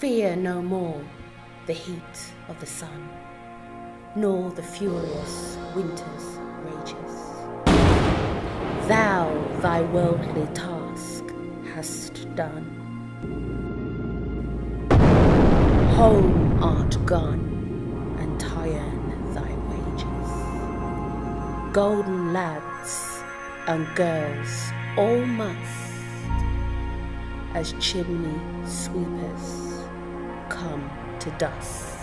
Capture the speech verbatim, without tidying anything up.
fear no more the heat of the sun, nor the furious winter's rages. Thou thy worldly task hast done, home art gone, and tiren thy wages. Golden lads and girls all must, as chimney sweepers, come to dust.